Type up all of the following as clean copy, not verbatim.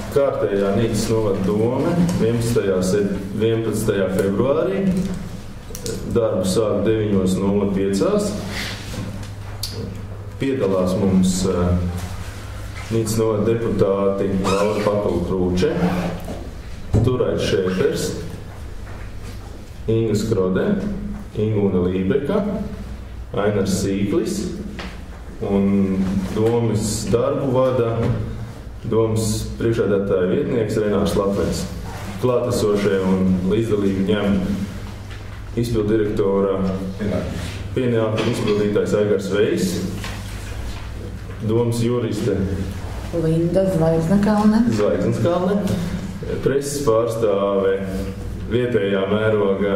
kārtējā Nīcas novada dome 11. februārī. Darbu sāk 9:05. Piedalās mums Nīcas novada deputāti Laura Pakula-Krūče, Turais Šēpers, Inga Skrode, Ingūna Lībeka, Ainars Sīklis un domas darbu vada domas priekšsēdētāja vietnieks Renārs Latvens. Klātesošie un līdzdalību ņem izpilddirektora pienākumu izpildītājs Aigars Vejs, domas juriste Linda Zvaigzneskalne, preses pārstāve vietējā mērogā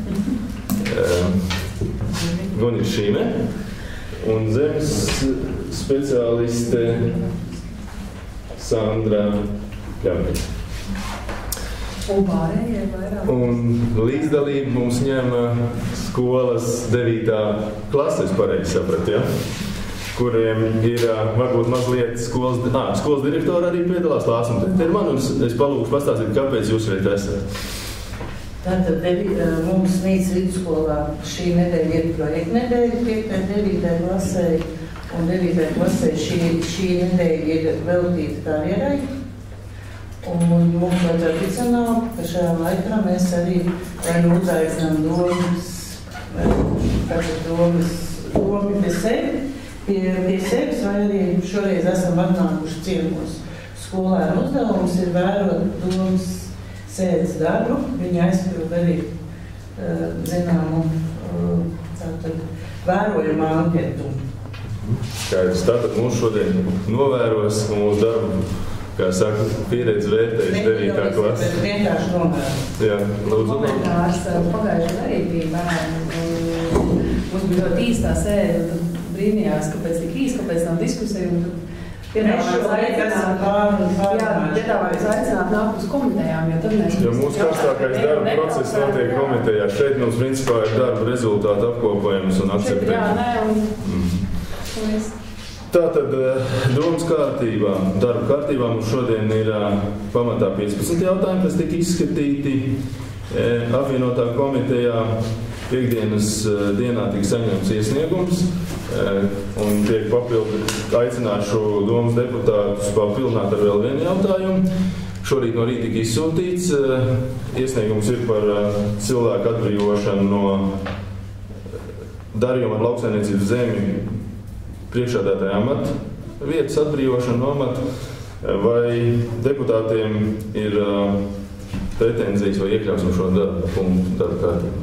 Gunita Šīme un zemes speciāliste Sandra Kļavniece. Un līdzdalību mums ņem skolas 9. klases, pareizi saprat, ja? Kuriem ir varbūt mazliet skolas direktora arī piedalās Lāsma Tetermana, un es palūkšu pastāstīt, kāpēc jūs šeit esat. Tātad mums Nīcas vidusskolā šī nedēļa ir projekta nedēļa 5. un 9. klasē, un 9. klasē šī nedēļa ir veltīta karjerai. Un mums vajadzētu izsanākt, ka šajā laikā mēs arī uzaicinām domu pie sevis, vai arī šoreiz esam atnākuši ciemos. Skolēnu uzdevums ir vērot domas sēdes darbu, viņa aizpilda arī zināmu vērojumu anketu. Skaidrs, tātad mūs šodien novēros un mūsu darbu, kā saka, pieredze vērtējas 9. klase. Vienkārši novēros. Jā, lūdzu. Komentārs pagājušajā arī bija bērni. Mums bija ļoti īstā sēde, un tad brīnījās, kāpēc tik īsti, kāpēc nav diskusija, un tad piedāvājums aicināt nākt uz komitejām, jo tad mēs... Jo mūsu karstākais darba process notiek komitejā. Šeit mums principā ir darba rezultātu apkopojums un akceptējums. Jā, nē, un... Tātad domas kārtībā, darba kārtībā mums šodien ir pamatā 15 jautājumi, kas tika izskatīti apvienotā komitejā. Piektdienas dienā tika saņemts iesniegums un tiek aicināšu domas deputātus papildināt ar vēl vienu jautājumu. Šorīt no rīta tika izsūtīts. Iesniegums ir par cilvēku atbrīvošanu no darījuma ar lauksaimniecības zemi priekšsēdētāja amata vietas atbrīvošanu no amata, vai deputātiem ir pretenzijas vai iekļausim šo punktu darba kārtībā.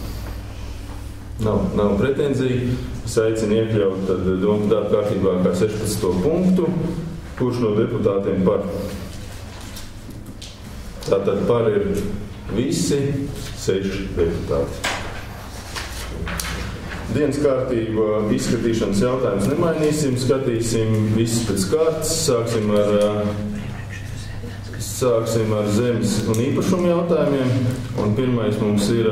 Nav pretenzija. Es aicinu iekļaut domu darba kārtībā kā 16. punktu, kurš no deputātiem par. Tātad par ir visi 6 deputāti. Dienas kārtība izskatīšanas jautājumus nemainīsim, skatīsim visus pēc kārtas. Sāksim ar zemes un īpašumu jautājumiem. Un pirmais mums ir...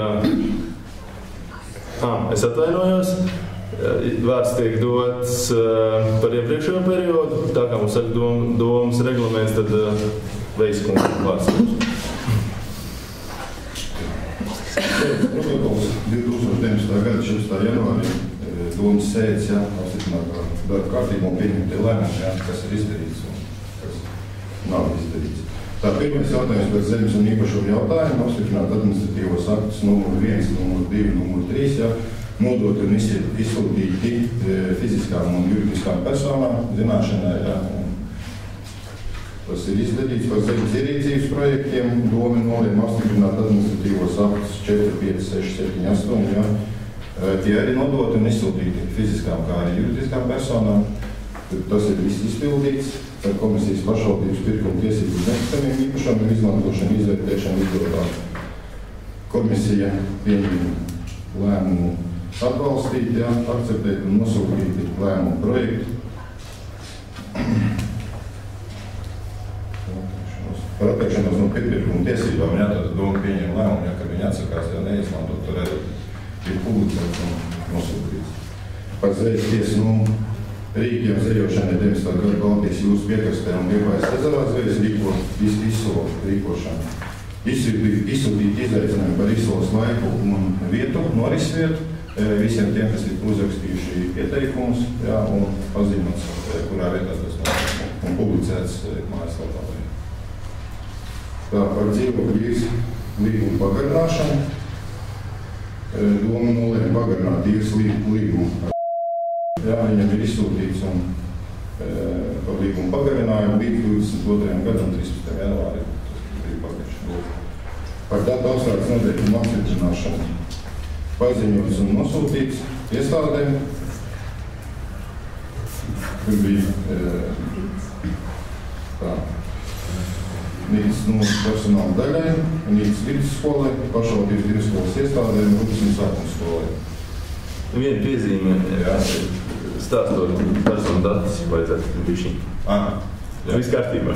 es atvainojos. Vārds tiek dots par iepriekšējo periodu. Tā kā mums saka domas reglaments, tad Veiskungam vārds. 2019. gada 16. janvārī domas sēdes apstiprinātā darba kārtībā un pieņemtie lēmumi, kas ir izdarīts un kas nav izdarīts. Tā pirmais jautājums par zemes un īpašumu jautājumu apstiprināt administratīvos aktus numur 1, numur 2, numur 3, nodot un izsūtīti fiziskām un juridiskām personām zināšanai. Tas ir izdarīts par zemes ierīcības projektiem. Doma nolēma apstiprināt administratīvos aktus 4, 5, 6, 7, 8. Tie arī nodot un izsūtīti fiziskām kā arī juridiskām personām. Tas ir viss izpildīts par komisijas pašvaldības pirkuma tiesību nekustamiem īpašumiem izmantošanu, izvērtēšanu, izdodāt. Komisija pieņem lēmumu atbalstīt, akceptēt un nosūtīt lēmumu projektu. Par atteikšanos no pirkuma tiesībām, tātad doma pieņem lēmumu, ka viņi atsakās, neizmantot, tur arī ir publicēts un nosūtīts. Par zvejas tiesu rīkiem zejošanai 19. gada Baltijas jūras piekrastē un Liepājas ezerā zvejas izsolu rīkošanu. Izsūtīt izaicinājumu par izsoles laiku un vietu, noris vietu, visiem tiem, kas ir uzrakstījuši pieteikumus, jā, un paziņots, kurā vietā tas notiek, un publicēts mājaslapā. Tā par dzīvokļu līgumu pagarināšanu. Doma nolēma pagarināt īres līgumu. Jā, viņam ir izsūtīts un par līgumu pagarinājumu līdz 22. gadam 13. janvāri. Par datu apstrādes noteikumu apstiprināšanu paziņots un nosūtīts iestādēm, kur bija Nīcas personāla daļai, Nīcas vidusskolai, pašvaldības vidusskolas iestādēm, Rūpas un sākuma skolai. Viena piezīme, stāstot personu datus, vajadzētu bišķiņ. Viss kārtībā.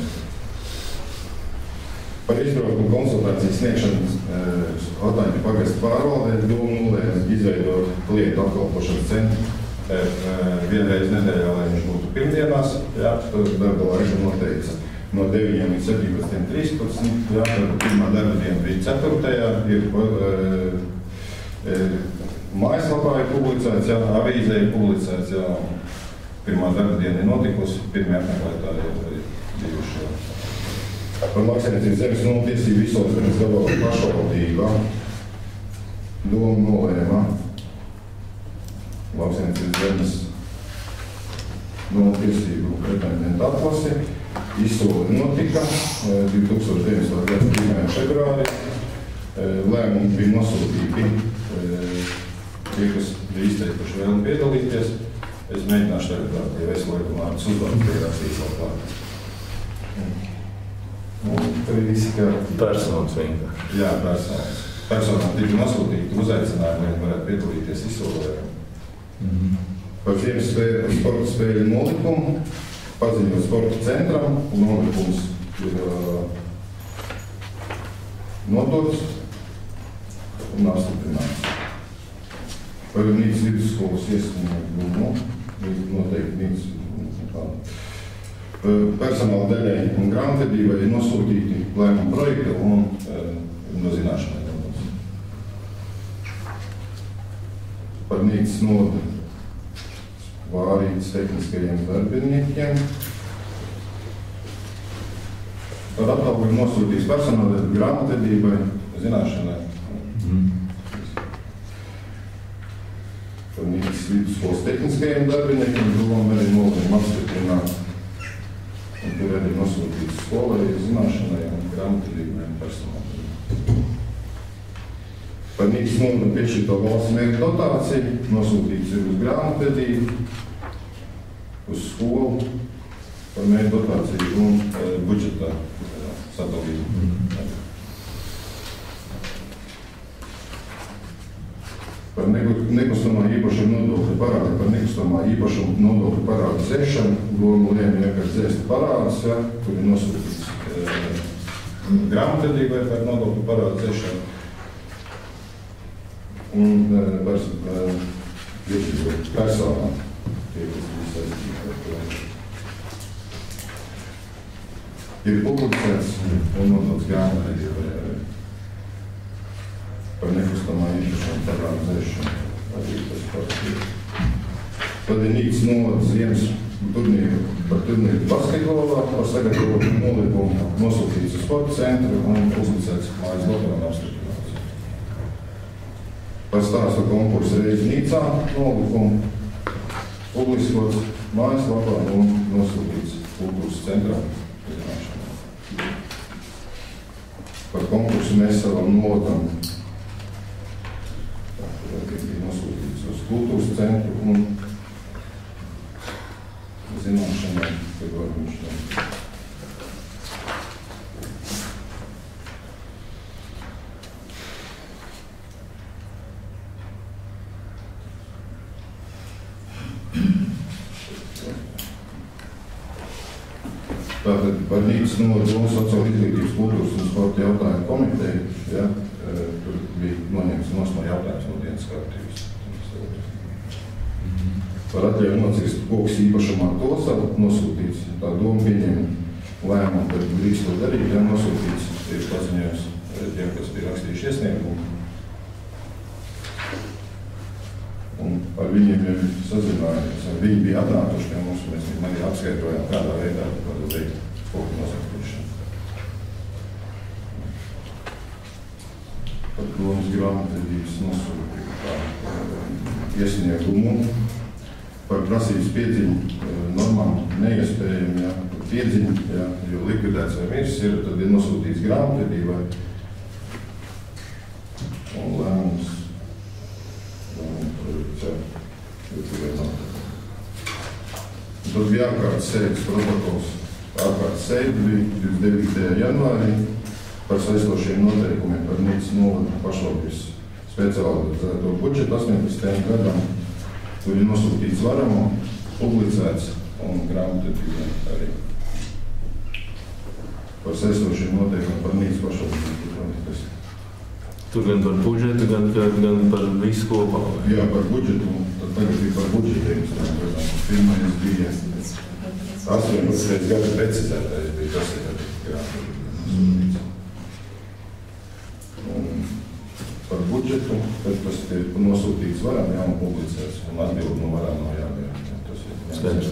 Par izbraukumu konsultācijas sniegšanas Otaņu pagasta pārvaldē doma nolēma izveidot klientu apkalpošanas centru vienreiz nedēļā, lai viņš būtu pirmdienās, jā, tad darba laika noteica no 9 līdz 17.13, jā, tad pirmā darba diena bija 4. ir mājaslapā ir publicēts, jā, avīzē ir publicēts, jā, pirmā darba diena ir notikusi, pirmie apmeklētāji ir bijuši. Par lauksaimniecības zemes noltiesību visos zemes gabalu pašvaldībā doma nolēma lauksaimniecības zemes noltiesību pretendentu atlasi. Izsoli notika 2019. gada 1. februārī. Lēmumi bija nosūtīti tie, kas bija izteikuši vēlmi piedalīties. Es mēģināšu tagad tie veselību vārdus uzvārdu pierakstīt vēl klāt. Tur ir visi personas vienkārši. Jā, personas. Personām tika nosūtīti uzaicinājumi, lai varētu piedalīties izsolē. Par ziemas sporta spēļu nolikumu paziņot sporta centram, un nolikums ir nodots un apstiprināts. Par Nīcas vidusskolas iesnieguma noteikti Nīcas personāla daļai un grāmatvedībai ir nosūtīti lēmuma projekta un no zināšanai nodots. Par Nīcas nodu vārītas tehniskajiem darbiniekiem. Par atalgojumu nosūtīs personāla grāmatvedībai, zināšanai. Par Nīcas vidusskolas tehniskajiem darbiniekiem doma arī nolēma apstiprināt. Un tur arī nosūtīts skolai, zināšanai un grāmatvedībai un personālai. Par Nīcas nodu piešķirto valsts mērķu dotāciju nosūtīts ir uz grāmatvedību, uz skolu, par mērķu dotāciju un budžeta sadalību. Par nekustamā īpašuma nodokļa parādu, par nekustamā īpašuma nodokļa parādu dzēšanu, doma lēma vienkārši dzēst parādus, ja, kur ir nosūtīts grāmatvedībai par nodokļu parādu dzēšanu. Un personām, tie, kas bija saistīti ar to. Ir publicēts un nodots grāmatvedībai par nekustamā īpašuma parādu dzēšanu. Tad ir Nīcas novads ziemas par turnieru basketbolā, par sagatavotu nolikumu nosūtīts uz sporta centru un publicēts mājaslapā un apstiprināts. Par stāstu konkursu reizi Nīcā nolikumu publiskots mājaslapā un nosūtīts kultūras centrā. Par konkursu mēs savam notam nosūtīts uz kultūras centru un zināšanai, kad var viņš tam. Tātad par Nīcas novads sociāla izglītības, kultūras un sporta jautājumu komiteju, ja, tur bija noņemts no jautājums no dienas kārtības. par atļauju nocirst kokus īpašumā tos nosūtīts. Tā doma pieņem lēmumu, bet drīkst to darīt, ja nosūtīts tieši paziņojums tiem, kas bija rakstījuši iesniegumu. Un ar viņiem jau sazinājāmies. Viņi bija atnākuši pie mums, un mēs viņiem arī apskaitojām, kādā veidā kādu veikt koku nosūtīšanu. Par domas grāmatvedības nosūtību iesniegumu. Par prasības piedziņu normām neiespējami, ja, piedziņu, ja, jo likvidēts vai mirs ir, tad ir nosūtīts grāmatvedībai. Un lēmums projekts, ja, tad bija ārkārtas sēdes protokols. Ārkārtas sēde bija 29. janvārī par saistošiem noteikumiem par Nīcas novada pašvaldības specializēto budžetu 18. gadam. Tur ir nosūtīts varamo, publicēts un grāmatvedībai arī. Par saistošiem noteikumiem par Nīcas pašvaldības. Tur gan par budžetu, gan par visu kopā. Jā, par budžetu, tad tagad bija par budžetiem. Pirmais bija 18 gadu precizētais, bija tas, ka grāmatvedībai. Par budžetu, tad tas ir nosūtīts varam, jā, un publicēts, un atbildi no varam no jābūt. Tas ir skaidrs.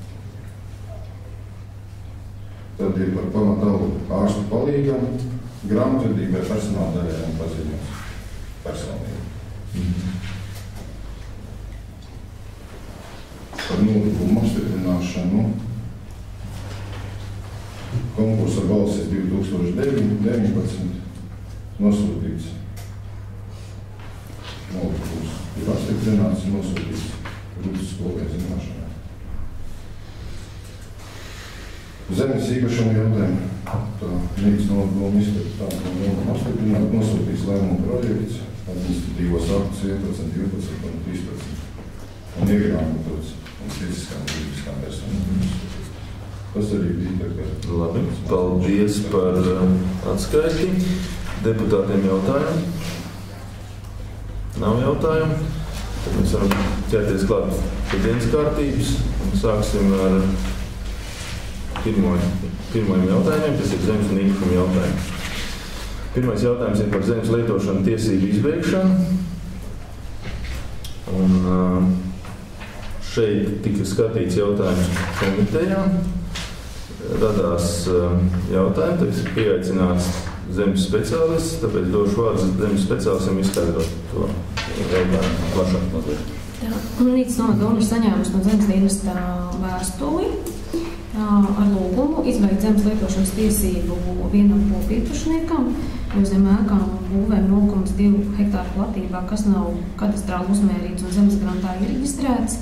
Tad ir par pamatalu ārstu palīgam, grāmatvedībai, personāla daļai un paziņojums personīgi. Par nolikumu apstiprināšanu. Konkursa balsis 2019 nosūtīts. Nolikums ir apstiprināts un nosūtīts Rūtas skolai zināšanai. Zemes īpašuma jautājumu. Tā Nīcas novada izpētā apstiprināt, nosūtīts lēmumu projekts, administratīvos aktus 11, 12 un 13. Un iegrāmatots un fiziskām un juridiskām personām. Tas arī bija tagad. Labi, paldies par atskaiti. Deputātiem jautājumu. Nav jautājumu. Tad mēs varam ķerties klāt pie dienas kārtības. Sāksim ar pirmajiem jautājumiem, kas ir zemes un īpašuma jautājumi. Pirmais jautājums ir par zemes lietošanu tiesību izbeigšanu. Un šeit tika skatīts jautājums komitejā. Radās jautājumi, tad ir pieaicināts zemes speciālists, tāpēc došu vārdu zemes speciālistam izskaidrot to jautājumu plašāk mazliet. Nīcas novada doma ir saņēmusi no zemes dienesta vēstuli ar lūgumu izbeigt zemes lietošanas tiesību vienam kopīpašniekam, jo zem ēkām būvēm 0,2 hektāru platībā, kas nav kadastrāli uzmērīts un zemes grantā ir reģistrēts.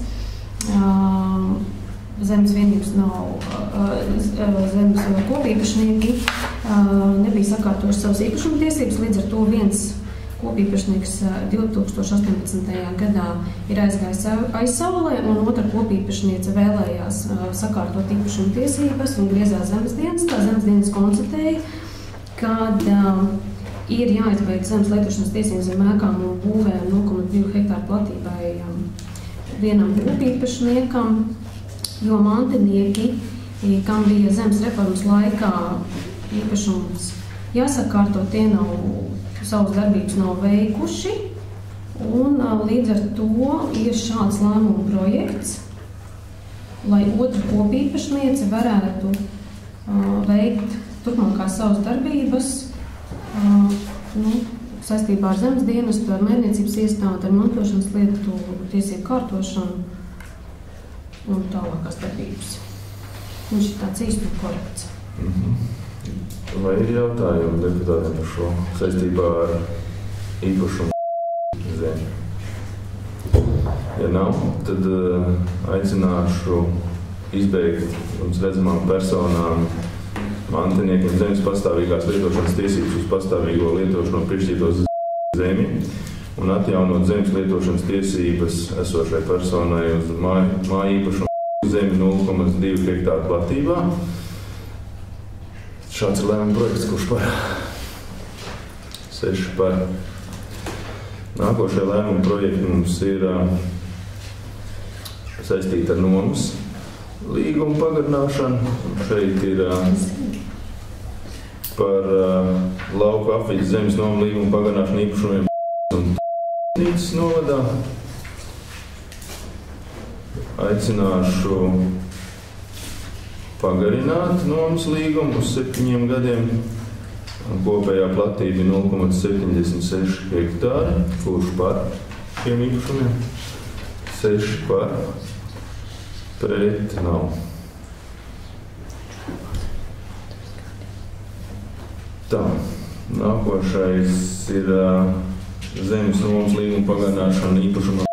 Zemes vienības nav, zemes kopīpašnieki nebija sakārtojuši savas īpašuma tiesības, līdz ar to viens kopīpašnieks 2018. gadā ir aizgājis aizsaulē, un otra kopīpašniece vēlējās sakārtot īpašuma tiesības un griezās zemes dienestā. Zemes dienas konstatēja, kad ir jāizbeidz zemes lietošanas tiesības zem ēkām un būvēm 0,2 hektāru platībai vienam kopīpašniekam, jo mantinieki, kam bija zemes reformas laikā īpašums jāsakārto, tie nav savas darbības nav veikuši, un līdz ar to ir šāds lēmuma projekts, lai otra kopīpašniece varētu veikt turpmākās savas darbības saistībā ar zemes dienestu, ar mēdniecības iestādi, ar mantošanas lietu, tiesību kārtošanu un tālākās darbības. Viņš ir tāds īsti un korekts. Vai ir jautājumi deputātiem par šo saistībā ar īpašumu zemi? Ja nav, tad aicināšu izbeigt jums redzamām personām mantiniekiem zemes pastāvīgās lietošanas tiesības uz pastāvīgo lietošanu priekšstītos zemi un atjaunot zemes lietošanas tiesības esošai personai uz māju īpašumu zemi 0,2 hektāru platībā. Šāds ir lēmuma projekts, kurš par 6 par. Nākošajā lēmuma projekta mums ir saistīta ar nomas līgumu pagarināšanu. Šeit ir par lauku apvidas zemes nomu līgumu pagarināšanu īpašumiem un Nīcas novadā. Aicināšu pagarināt nomas līgumu uz 7 gadiem. Kopējā platība 0,76 hektāri. Kurš par šiem īpašumiem? 6 par. Pret nav. Tā, nākošais ir zemes nomas līguma pagarināšana īpašumā.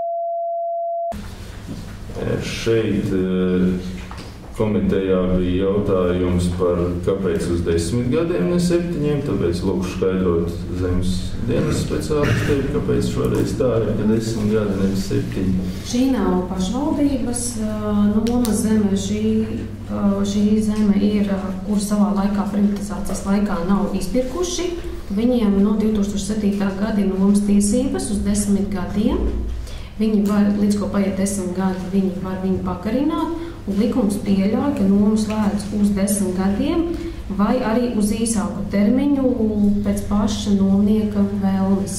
Šeit komitejā bija jautājums par kāpēc uz 10 gadiem, ne 7, tāpēc lūkšu skaidrot zemes dienas speciālistiem, kāpēc šoreiz tā ir, ka 10 gadi, nevis 7. Šī nav pašvaldības noma zeme, šī zeme ir, kur savā laikā privatizācijas laikā nav izpirkuši. Viņiem no 2007. gada ir nomas tiesības uz 10 gadiem. Viņi var, līdz ko paiet 10 gadi, viņi var viņu pagarināt, un likums pieļauj, ka nomu slēdz uz 10 gadiem vai arī uz īsāku termiņu pēc paša nomnieka vēlmes.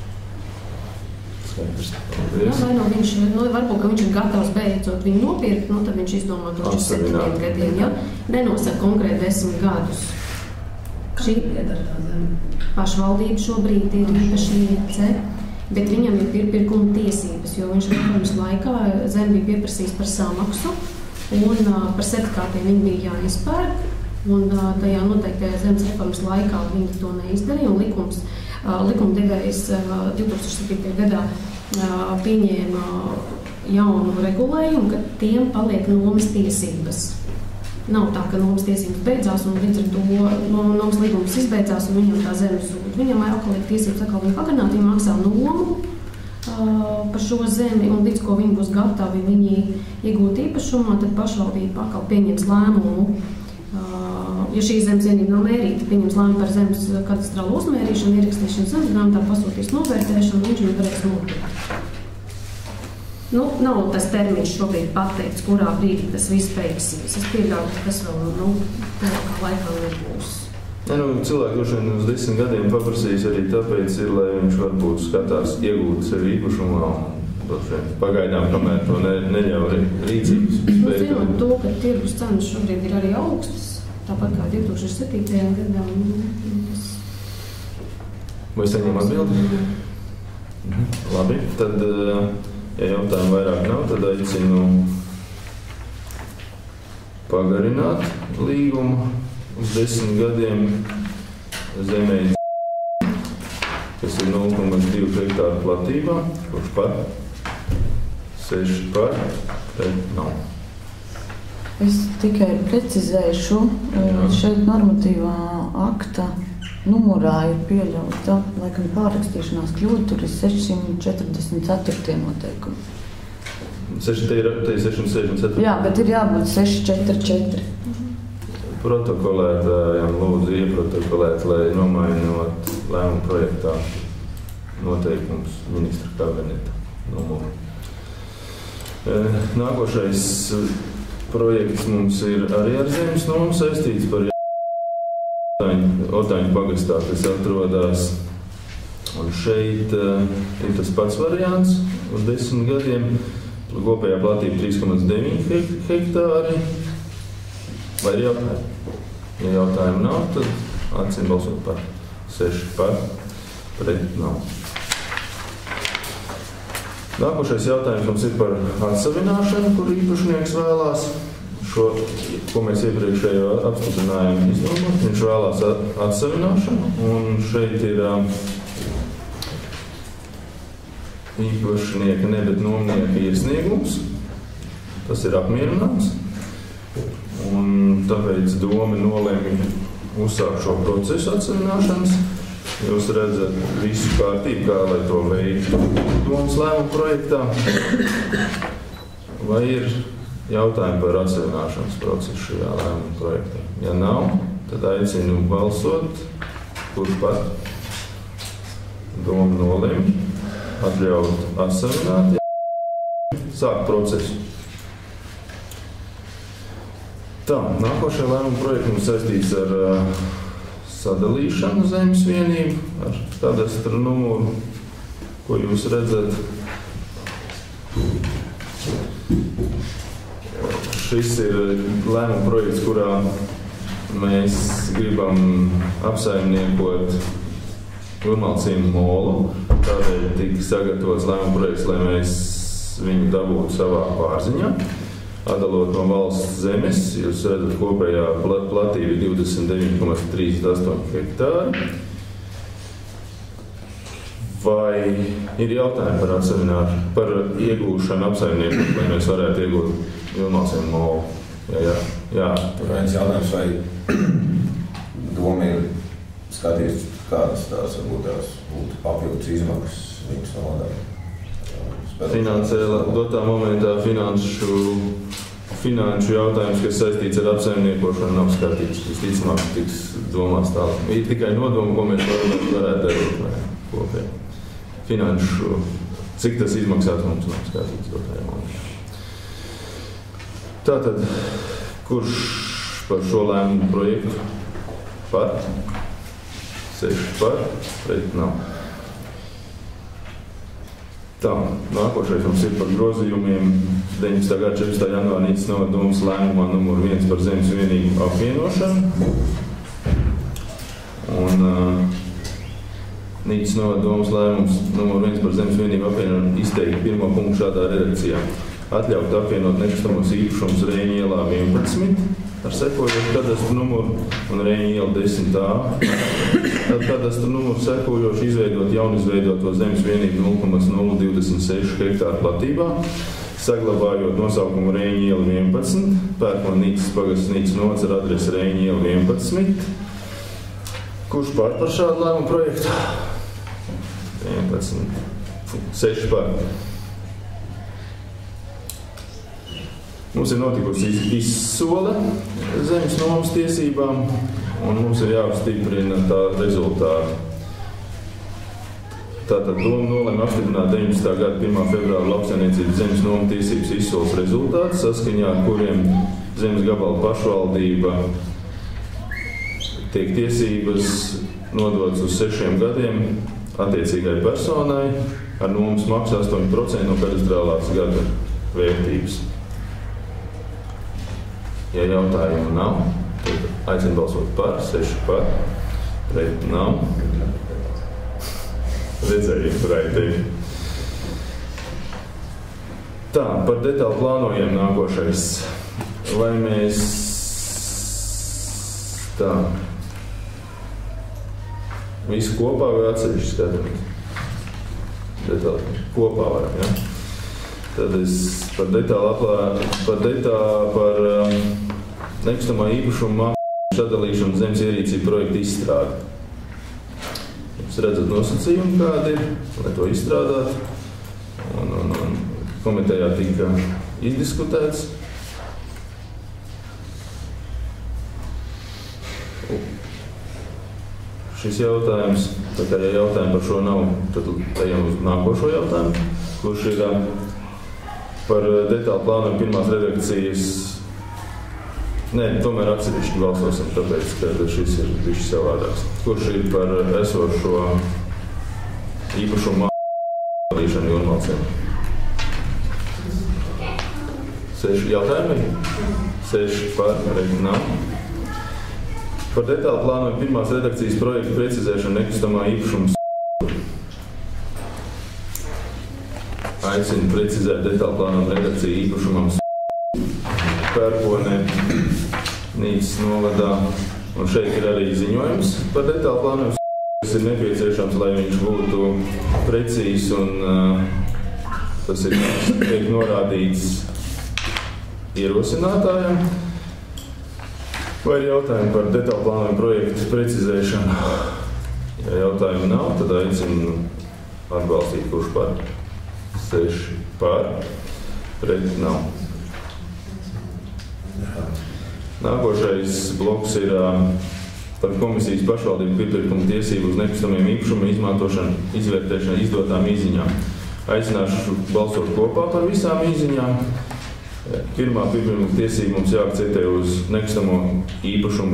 Vai no viņš, varbūt, ka viņš ir gatavs beidzot viņu nopirkt, tad viņš izdomā to 7 gadiem, ja? Nenosaka konkrēti 10 gadus. Šī pašvaldība šobrīd ir īpašniece, bet viņam ir pirkuma tiesības, jo viņš reformas laikā zem bija pieprasījis par samaksu un par certifikātiem viņi bija jāizpērk, un tajā noteiktajā zemes reformas laikā viņi to neizdarīja, un likumdevējs 2007. gadā pieņēma jaunu regulējumu, ka tiem paliek nomas tiesības. Nav tā, ka nomas tiesības beidzās un līdz ar to nomas līgums izbeidzās un viņam tā zeme zūd. Viņam atkal ir tiesības atkal viņu pagarināt, viņi maksā nomu par šo zemi un līdz ko viņi būs gatavi viņi iegūt īpašumā, tad pašvaldība atkal pieņems lēmumu. Ja šī zemes vienība nav mērīta, pieņems lēmumu par zemes kadastrālu uzmērīšanu, ierakstīšanu zemes grāmatā, pasūtīs novērtēšanu, viņš viņu varēs nopirkt. Nav tas termiņš šobrīd pateikts, kurā brīdī tas viss beigsies. Es pieļauju, ka tas vēl, tuvākā laikā nebūs. Cilvēki droši vien uz 10 gadiem paprasīs arī tāpēc ir, lai viņš varbūt skatās iegūt sevi īpašumā un pagaidām, kamēr to neļauj rīcības. Zinot to, ka tirgus cenas šobrīd ir arī augstas, tāpat kā 2007. gadā. Vai saņem atbildi? Labi, tad... Ja jautājumu vairāk nav, tad aicinu pagarināt līgumu uz 10 gadiem zemē, kas ir 0,2 hektāru platībā, kurš par 6 par, pret nav. Es tikai precizēšu, šeit normatīvā akta numurā ir pieļauta, laikam pārrakstīšanās kļūda, tur ir 644 noteikumi. Te ir 664? Jā, bet ir jābūt 644. Protokolētājiem lūdzu ieprotokolēt, lai nomainot lēmumu projektā noteikums ministra kabineta numuru. Nākošais projekts mums ir arī ar zemes nomu saistīts par Otaņu pagastā, kas atrodas. Un šeit ir tas pats variants uz 10 gadiem. Kopējā platība 3,9 hektāri. Vai ir jautājumi? Ja jautājumu nav, tad acīm balsot par 6 par, pret nav. Nākošais jautājums mums ir par atsavināšanu, kur īpašnieks vēlās. Šo, ko mēs iepriekšējo apstiprinājumu izdomāt, viņš vēlās atsavināšanu, un šeit ir īpašnieka, ne, bet nomnieka iesniegums. Tas ir apmierināts, un tāpēc doma nolēma uzsākt šo procesu atsavināšanas. Jūs redzat visu kārtību, kā lai to veiktu domas lēmumu projektā. Vai ir jautājumi par atsavināšanas procesu šajā lēmuma projektā? Ja nav, tad aicinu balsot, kurš par doma nolēma atļaut atsavināt, sākt procesu. Tā, nākošajā lēmuma projekta mums saistīts ar sadalīšanu zemes vienību, ar kadastra numuru, ko jūs redzat. Šis ir lēmuma projekts, kurā mēs gribam apsaimniekot Jūrmalciemu molu. Tādēļ tika sagatavots lēmuma projekts, lai mēs viņu dabūtu savā pārziņā. Atdalot no valsts zemes, jūs redzat, kopējā platība ir 29,38 hektāri. Vai ir jautājumi par apsaimnieku, par iegūšanu apsaimnieku, lai mēs varētu iegūt Jūrmalciemu molu? Jā. Tur viens jautājums, vai doma ir skatīt, kādas tās varbūt tās būtu papildus izmaksas viņas novadām? Finansiālā dotā momentā finanšu jautājums, kas saistīts ar apsaimniekošanu, nav skatīts. Visticamāk, tiks domās tālāk. Ir tikai nodomu, ko mēs varētu darīt kopēji. Finanšu, cik tas izmaksās, mums nav skatīts dotajā momentā. Tātad, kurš par šo lēmumu projektu par? 6 par, pret nav. Tā, nākošais mums ir par grozījumiem 19. gada 14. janvāra Nīcas novada domas lēmumā numur 1 par zemes vienību apvienošanu. Un Nīcas novada domas lēmums numur 1 par zemes vienību apvienošanu izteikt pirmo punktu šādā redakcijā. Atļaut apvienot nekustamos īpašumus Reņa ielā 11 ar sekojošu kadastru numuru un Reņa iela 10A. Tad kadastru numuru sekojoši izveidot jaunizveidoto zemes vienību 0,026 hektāru platībā, saglabājot nosaukumu Reņa iela 11, pērkon Nīcas pagasts Nīcas novads ar adresi Reņa iela 11. Kurš par šādu lēmumu projektu? 11. 6 par. Mums ir notikusi izsole zemes nomas tiesībām, un mums ir jāapstiprina tā rezultāti. Tātad doma nolēma apstiprināt 19. gada 1. februāra lauksaimniecības zemes nomas tiesības izsoles rezultātus, saskaņā ar kuriem zemes gabala pašvaldība tiek tiesības nodotas uz 6 gadiem attiecīgai personai ar nomas maksu 8% no kadastrālās gada vērtības. Ja jautājumu nav, tad aicinu balsot par, 6 par, pret nav. Redzējiet, raidīgi. Tā, par detālu plānojumu nākošais. Vai mēs tā visu kopā vai atsevišķi skatām? Detāli kopā varam, ja? Tad es par nekustamā īpašuma sadalīšanu zemes ierīcību projektu izstrādi. Jūs redzat nosacījumu, kādi ir, lai to izstrādātu. Un komitejā tika izdiskutēts. Šis jautājums, tā kā ja jautājumi par šo nav, tad ejam uz nākošo jautājumu, kurš ir par detālu plānojumu pirmās redakcijas. Nē, tomēr atsevišķi balsosim, tāpēc, ka šis ir bišķi savādāks. Kurš ir par esošo īpašumu sadalīšanu Jūrmalciemu? 6 jautājumi? 6 par, arī nav. Par detālu plānojumu pirmās redakcijas projektu precizēšanu nekustamā īpašuma aicinu precizēt detālu plānojumu redakciju īpašumam Pērkonē, Nīcas novadā. Un šeit ir arī ziņojums par detālu plānojumu, kas ir nepieciešams, lai viņš būtu precīzs un tas ir tiek norādīts ierosinātājiem. Vai ir jautājumi par detālu plānojumu projektu precizēšanu? Ja jautājumu nav, tad aicinu atbalstīt, kurš par. 6 par, pret nav. Nākošais bloks ir par komisijas pašvaldību pirpirkuma tiesību uz nekustamiem īpašumu izmantošanu, izvērtēšanu izdotām īziņām. Aicināšu balsot kopā par visām īziņām. Pirmā piepildījuma tiesība mums jāakceptē uz nekustamo īpašumu.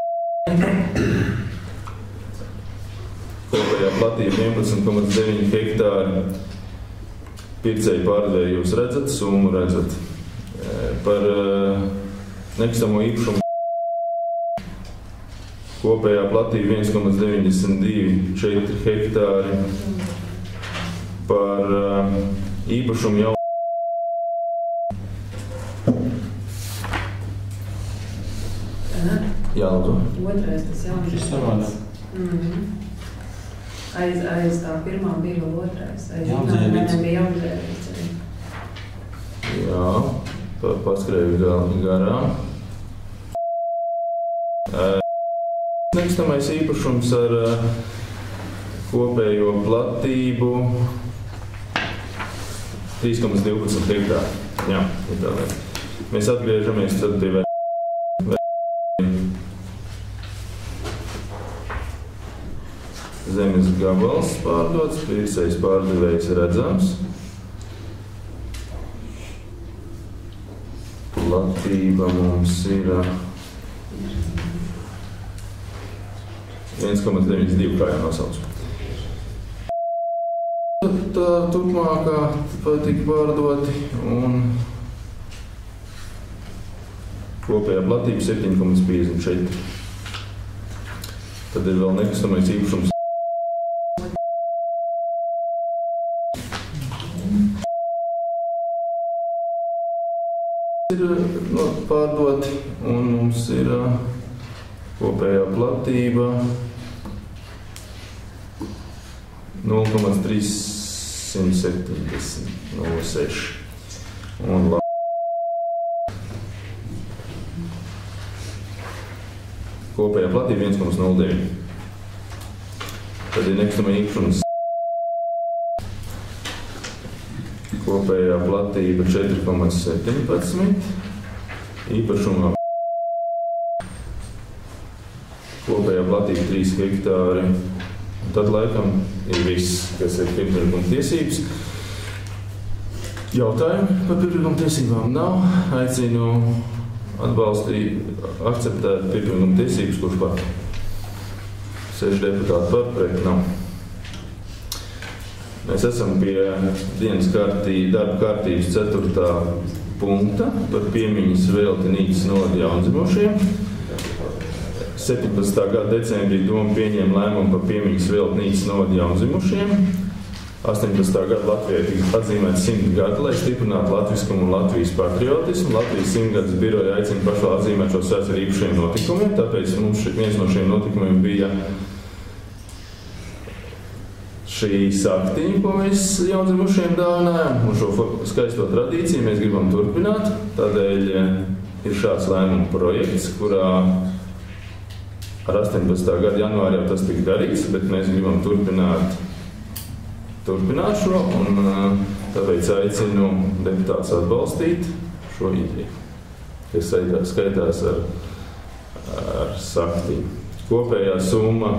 Kopējā platība 11,9 hektāri. Pircēju pārdevēju jūs redzat, summu redzat. Par nekustamo īpašumu kopējā platība 1,92 hektāri. Par īpašumu jau jālūdzu. Otrais tas jaunais. Aiz tā pirmā bija vēl otrais. Aiz bija jaunzēvis. Jā, paskrēju garām. Nekustamais īpašums ar kopējo platību 3,12 hektāri. Jā, ir tā lieta. Mēs atgriežamies tad pie zemes gabals pārdots, pircējs pārdevējs redzams. Platība mums ir 1,92, kā jau nosauc. Tā turpmākā tika pārdoti un kopējā platība 7,54. Tad ir vēl nekustamais īpašums. Ir pārdoti un mums ir kopējā platība 0,370,06 un kopējā platība 1,09. Tad ir nekustamā īpašums. Kopējā platība 4,17, īpašumā kopējā platība 3 hektāri. Tad laikam ir viss, kas ir pirmpirkuma tiesības. Jautājumi par pirmpirkuma tiesībām nav. Aicinu atbalstīt, akceptēt pirmpirkuma tiesības, kurš par 6 deputāti par pret nav. Mēs esam pie dienas darba kārtības 4. punkta par piemiņas velti Nīcas novada jaundzimušiem. 17. gada decembrī Doma pieņēma lēmumu par piemiņas velti Nīcas novada jaundzimušiem. 18. gada Latvijai tika atzīmēta 100 gadi, lai stiprinātu latviskumu un Latvijas patriotismu. Latvijas 100 gadus biroja aicina pašvaldību atzīmēt šo svētku ar īpašiem notikumiem, tāpēc mums viens no šiem notikumiem bija šī saktiņa, ko mēs jaundzimušiem dāvinājām, un šo skaisto tradīciju mēs gribam turpināt. Tādēļ ir šāds lēmuma projekts, kurā ar 18. gada janvāri jau tas tika darīts, bet mēs gribam turpināt šo, un tāpēc aicinu deputātus atbalstīt šo ideju, kas skaitās ar saktiņu. Kopējā summa,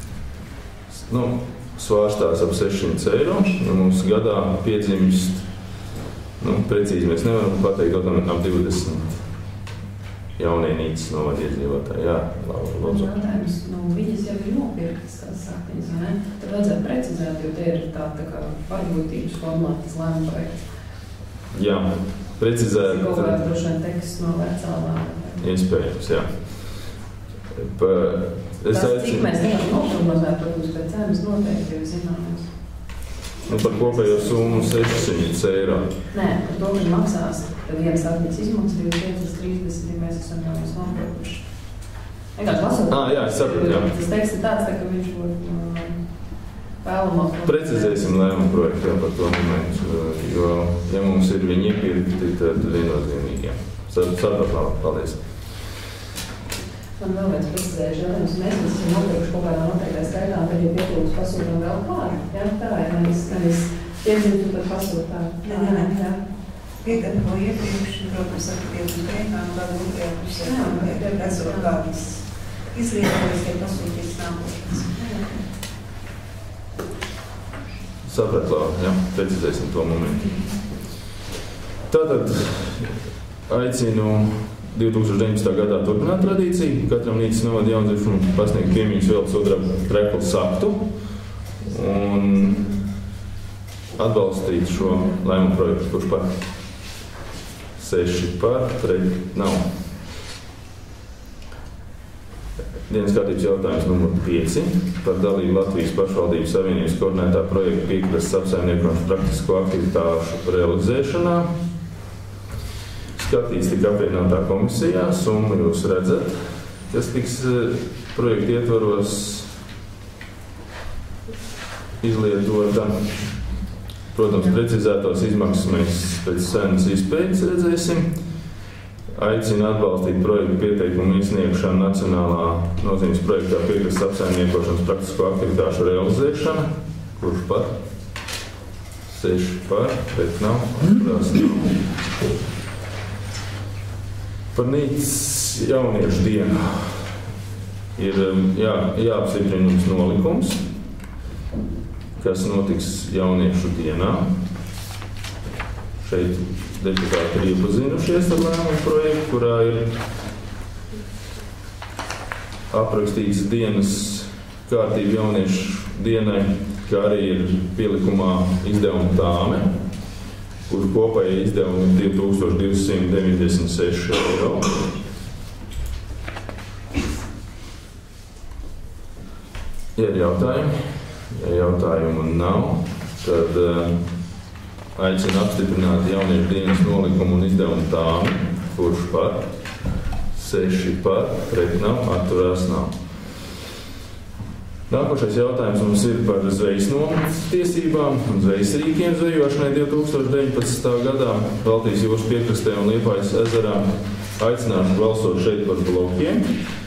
svārstās ap 600 eiro, ja mums gadā piedzimst, precīzi mēs nevaram pateikt, ap 20 jaunie Nīcas novada iedzīvotāji. Jā, Laura, lūdzu. Jautājums, viņas jau ir nopirktas tās saktiņas, vai ne? Tad vajadzētu precizēt, jo te ir tā kā pārgūtības formāta, tas lēmuma projekts. Jā, precizēt. Tas ir kaut kāds droši vien teksts no vecā lēmuma. Iespējams, jā. Cik mēs nevaram noprognozēt, protams, pēc cenas noteikti jau zināmas. Par kopējo summu 600 eiro. Nē, par to, ka maksās, tad viens saktiņas izmaksas 25,30, ja mēs esam jau nopirkuši. Vienkārši lasot. Jā, es sapratu, jā. Tas teksts ir tāds, ka viņš būtu vēlamāk. Precizēsim lēmumu projektā par to momentu, jo, ja mums ir viņi iepirkti, tad viennozīmīgi, jā. Sapratu, paldies. Man vēl viens precizējuši jautājums. Mēs esam nopirkuši kaut kādā noteiktā skaitā, tad jau pietrūks pasūtam vēl klāt. Jā, tā ir. Nevis piedzimtu, tad pasūtā. Nē. Piegatavo iepriekš, protams, ar piedzimtu beigām, kādu otrajā pusē. Esot kādas izlietojas, ja pasūtīs nākotnes. Sapratu, jā, precizēsim to momentu. Tātad aicinu 2019. Gadā turpināt tradīciju, katram Nīcas novada jaundziršam pasniegt piemiņas vēl sudraba treklas aktu un atbalstīt šo lēmumu projektu, kurš par 6 par, pret nav. Dienas kārtības jautājums numur 5 par dalību Latvijas pašvaldības savienības koordinētā projekta piekrastes apsaimniekošanas praktisko aktivitāšu realizēšanā. Skatīts tika apvienotā komisijā, summu jūs redzat, kas tiks projekta ietvaros izlietota. Protams, precizētos izmaksas mēs pēc cenas izpētes redzēsim. Aicinu atbalstīt projektu pieteikumu iesniegšanu nacionālā nozīmes projektā piekrastes apsaimniekošanas praktisko aktivitāšu realizēšana. Kurš par? 6 par, pret nav. Par Nīcas jauniešu dienu ir jāapstiprina mums nolikums, kas notiks jauniešu dienā. Šeit deputāti ir iepazinušies ar lēmumu projektu, kurā ir aprakstīts dienas kārtība jauniešu dienai, kā arī ir pielikumā izdevuma tāme, kur kopēji izdevumi ir 2296 eiro. Ja ir jautājumi? Ja jautājumu nav, tad aicinu apstiprināt jauniešu dienas nolikumu un izdevumu tāmi, kurš par 6 par, pret nav, atturās nav. Nākošais jautājums mums ir par zvejas nometnes tiesībām un zvejas rīkiem zvejošanai 2019. gadā Baltijas jūras piekrastē un Liepājas ezerā. Aicināšu balsot šeit par blokiem.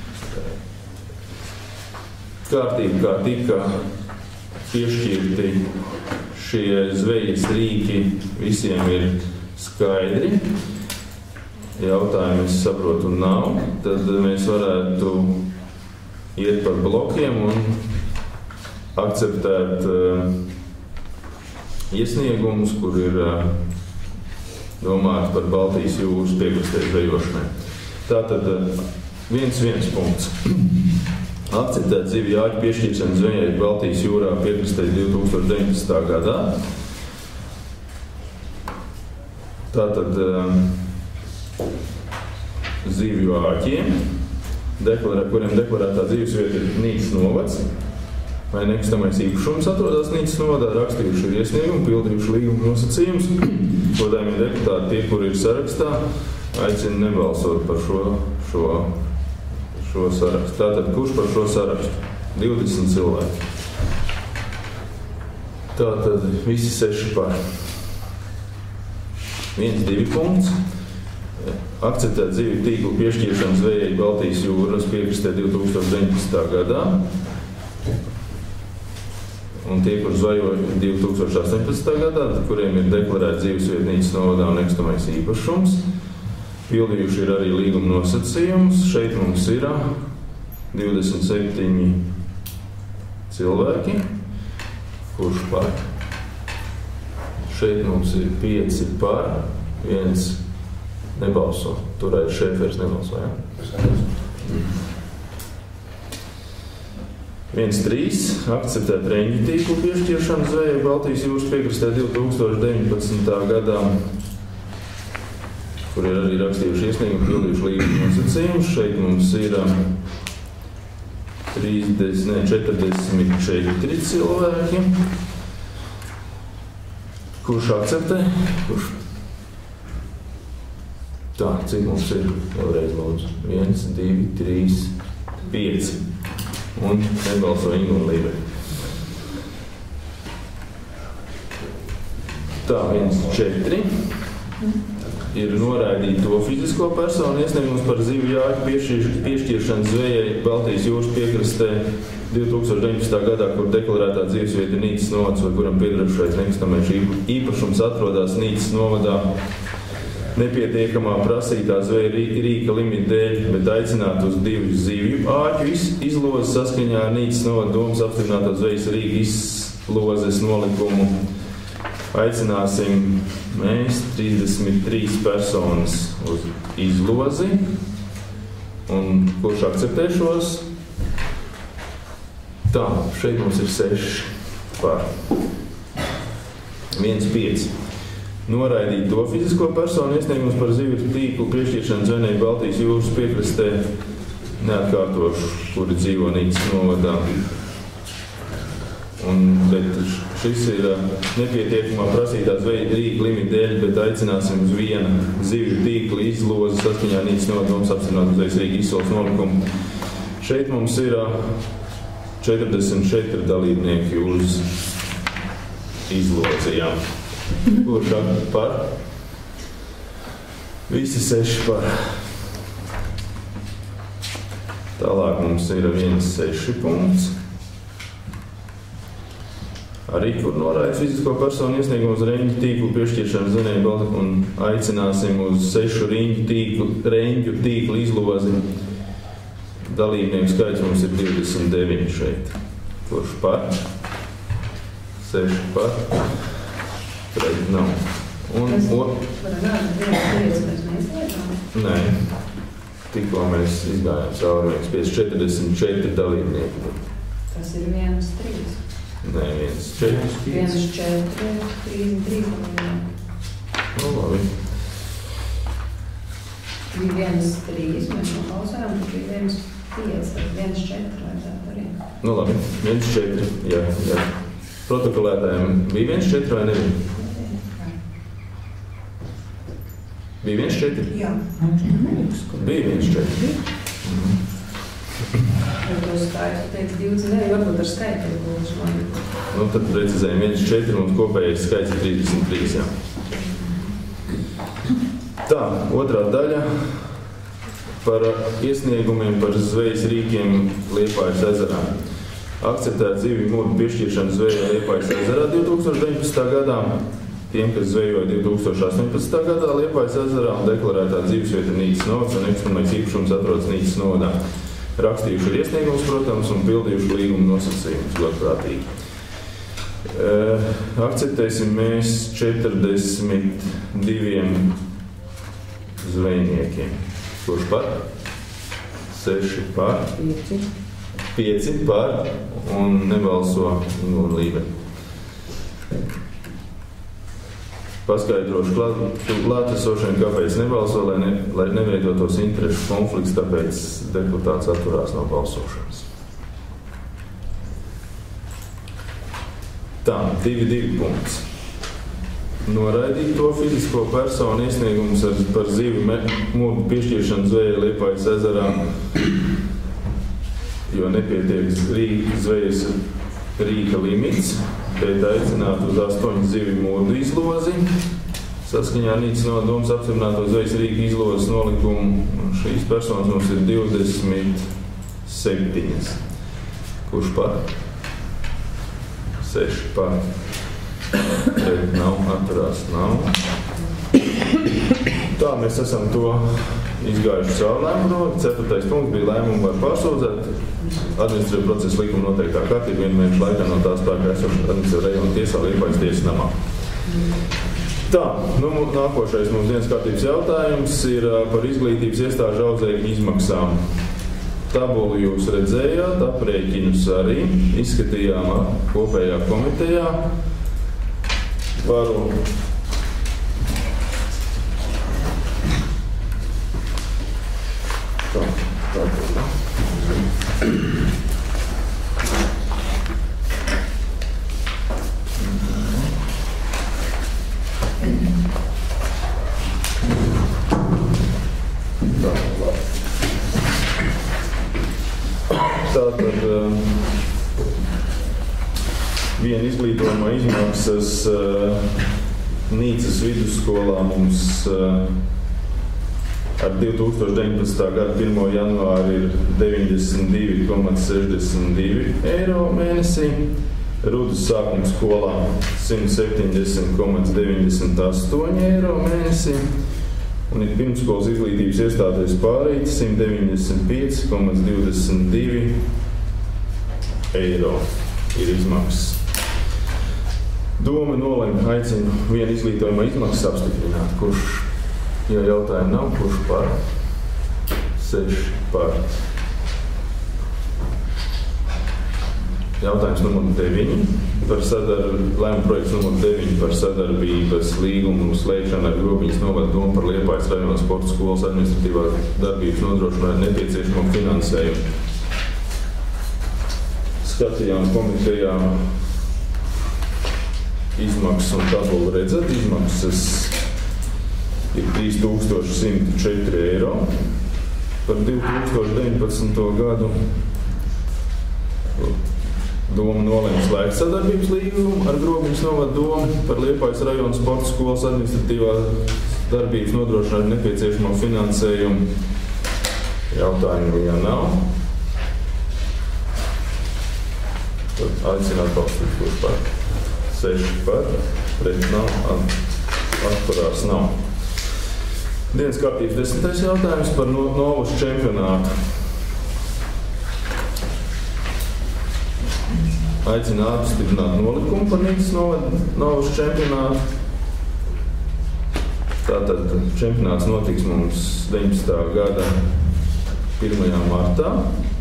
Kārtība, kā tika piešķirti šie zvejas rīki, visiem ir skaidri. Jautājumi, es saprotu, nav. Tad mēs varētu iet par blokiem un akceptēt iesniegumus, kur ir domāts par Baltijas jūras piekrastē zvejošanai. Tātad 1.1 punkts. Akceptēt zivju āķu piešķiršanu zvejai Baltijas jūrā piekrastē 2019. gadā. Tātad zivju āķiem, kuriem deklarētā dzīvesvieta ir Nīcas novads vai nekustamais īpašums atrodas Nīcas novadā, rakstījuši ir iesniegumu, pildījuši līguma nosacījumus. Godājumie deputāti, tie, kuri ir sarakstā, aicina nebalsot par šo sarakstu. Tātad, kurš par šo sarakstu? 20 cilvēki. Tātad, visi 6 par. 1.2 punkts. Akceptēt zivju tīklu piešķiršanu zvejai Baltijas jūras piekrastē 2019. gadā. Un tie, kur zvejoja 2018. gadā, kuriem ir deklarēta dzīvesvieta Nīcas novadā un nekustamais īpašums, pildījuši ir arī līguma nosacījumus. Šeit mums ir 27 cilvēki, kurš par. Šeit mums ir 5 par, 1 nebalso. Turēt Šefers nebalso, jā? 1.3. Akceptēt reņģu tīklu piešķiršanu zvejai Baltijas jūras piekrastē 2019. gadā, kur ir arī rakstījuši iesniegumu, pildījuši līguma nosacījumus. Šeit mums ir 44 cilvēki. Kurš akceptē? Kurš? Tā, cik mums ir? Vēlreiz lūdzu. 1, 2, 3, 5. Un nebalso Inga un Līve. Tā, 1.4. Ir noraidīt to fizisko personu iesniegums par zivju āķu piešķiršanu zvejai Baltijas jūras piekrastē 2019. gadā, kur deklarētā dzīvesvieta ir Nīcas novads vai kuram piedarošais nekustamais īpašums atrodas Nīcas novadā nepietiekamā prasītā zveja rīka limita dēļ, bet aicināt uz 2 zivju āķu izlozes saskaņā ar Nīcas novada domas apstiprinātā zvejas rīka izlozes nolikumu Aicināsim mēs 33 personas uz izlozi. Un kurš akceptē šos? Tā, šeit mums ir 6 par 1,5. Noraidīt to fizisko personu iesniegumus par zivju tīklu piešķiršanu zvejnieku Baltijas jūras piekrastē, neatkārtošu, kuri dzīvo Nīcas novadā. Bet šis ir nepietiekamā prasītā zveja rīka limita dēļ, bet aicināsim uz viena zivju tīkla izlozi saskaņā Nīcas novadomas apstiprināt zvejas rīka izsoles nolikumu. Šeit mums ir 44 dalībnieki uz izlozījām. Kurš par? Visi 6 par. Tālāk mums ir 1,6 punkts. Arī, kur noraida fizisko personu iesniegumu uz reņģu tīklu piešķiršanu zvejnieku Baltijas un aicināsim uz 6 reņģu tīklu izlozi. Dalībnieku skaits mums ir 29 šeit. Kurš par? 6 par. Pret nav. Nē, tikko mēs izgājām cauri 44 dalībnieki. Tas ir 1,3. Nē, 1,4. 1,4, 3,3. Nu, labi. Bija 1,3, mēs noklausājām, tad bija 1,5, tad 1,4 vajadzētu arī. Nu, labi, 1,4, jā. Protokolētājiem bija 1,4 vai nebija? Bija 1,4? Jā. Bija 1,4. To skaitu teica 20, varbūt ar skaitu būs man. Nu, tad precizējam 1,4, mums kopējais skaits ir 33, jā. Tā, otrā daļa par iesniegumiem par zvejas rīkiem Liepājas ezerā. Akceptēt zivju mūdu piešķiršanu zvejā Liepājas ezerā 2019. gadā. Tiem, kas zvejoja 2018. gadā Liepājas ezerā un deklarētā dzīvesvieta Nīcas novads un eksponēts īpašums atrodas Nīcas novadā. Rakstījuši ir iesniegums, protams, un pildījuši līguma nosacījumus godprātīgi. Akceptēsim mēs 42 zvejniekiem. Kurš par? 6 par. 5 par un nebalso un lībe. Paskaidrošu klātesošiem, kāpēc nebalso, lai neveidotos interešu konflikts, tāpēc deputāts atturās no balsošanas. Tā, 2 punkts. Noraidīt to fizisko personu iesniegumus par zivju mūdu piešķiršanu zvejai Liepājas ezerā, jo nepietiek zvejas rīka limits, bet aicināt uz 8 zivju mūdu izlozi. Saskaņā Nīcas novadomas apstiprināto zvejas rīka izlozes nolikumu. Šīs personas mums ir 27. Kurš par? 6 par. Pret nav, atturās nav. Tā, mēs esam to izgājuši caur lēmumu. 4. punkts bija lēmumu var pārsūdzēt. Administratīva procesa likuma noteiktā kārtība 1 mēnešu laikā no tās spēkā esošas administratīva rajona tiesā Liepājas tiesas namā. Tā, nākošais mums dienas kārtības jautājums ir par izglītības iestāžu audzēkņu izmaksām. Tabulu jūs redzējāt, aprēķinus arī izskatījām kopējā komitejā. Varu Tātad viena izglītojumā izmaksas Nīcas vidusskolā mums ar 2019. gada 1. janvāri ir 92,62 eiro mēnesī. Rudus sākuma skolā 170,98 eiro mēnesī. Un ir pirmskolas izglītības iestādēs pārīti 195,22 eiro ir izmaksas. Doma nolēma aicina vienu izglītojuma izmaksas apstiprināt. Kurš, ja jautājumu nav, kurš par? 6 par. Jautājums numur 9 par lēmuma projekts numur 9 par sadarbības līgumu slēgšanu ar Grobiņas novada domu par Liepājas rajona sporta skolas administratīvā darbības nodrošinājumu nepieciešamo finansējumu. Skatījām komitejā izmaksas un tabulu redzat. Izmaksas ir 3104 eiro par 2019. gadu. Doma nolēma slēgt sadarbības līgumu ar Grobiņas novada domu par Liepājas rajona sporta skolas administratīvā darbības nodrošinājumu nepieciešamo finansējumu. Jautājumu ja nav. Tad aicinu atbalstīt, kurš par. 6 par, pret nav, atturās nav. Dienas kārtības 10. jautājums par Novas čempionātu. Aicinu apstiprināt nolikumu par Nīcas Novas čempionātu. Tātad čempionāts notiks mums 19. gada 1. martā.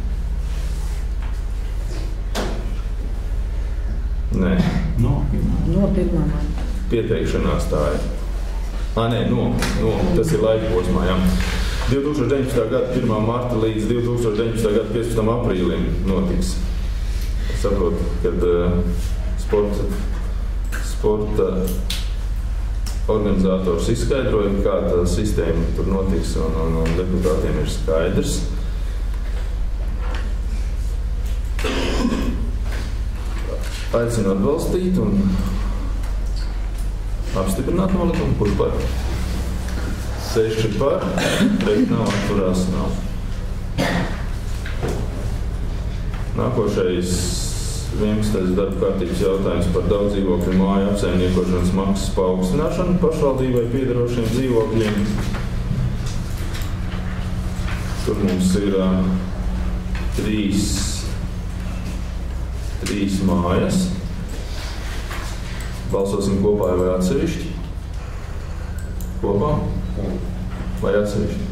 Nē. No 1. marta. Pieteikšanās tā ir. Nē, tas ir laika posmā, jā. 2019. gada 1. marta līdz 2019. gada 15. aprīlim notiks. Es saprotu, kad sporta organizators izskaidroja, kāda sistēma tur notiks, un deputātiem ir skaidrs. Aicinu atbalstīt un apstiprināt nolikumu, kurš par 6 par, bet nav atturās nav. Nākošais 11. darba kārtības jautājums par daudzdzīvokļu māju apsaimniekošanas maksas paaugstināšanu pašvaldībai piederošiem dzīvokļiem. Tur mums ir 3 mājas. Balsosim kopā vai atsevišķi? Kopā? Vai atsevišķi?